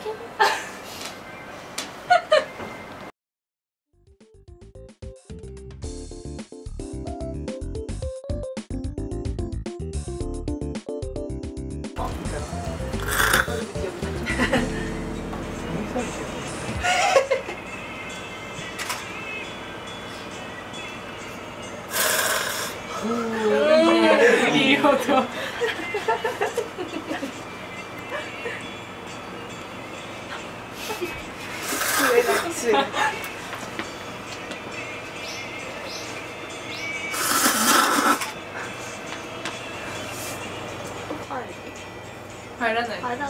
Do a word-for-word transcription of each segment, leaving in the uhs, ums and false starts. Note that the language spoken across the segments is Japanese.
いい音。吸えない。入らない。 入らない。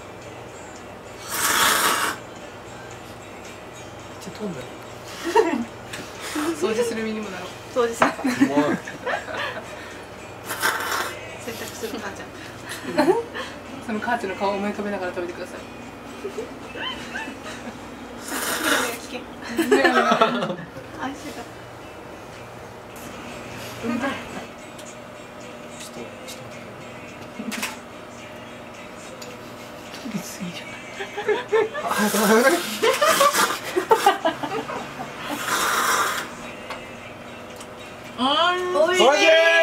ちょっと飛んだ。掃除する身にもなろう。 掃除する。 洗濯する母ちゃん。その母ちゃんの顔を思い浮かべながら食べてください。危険。足が。うん。ちょっとちょっと。取りすぎじゃない。あ、早く早く早く。おいしい。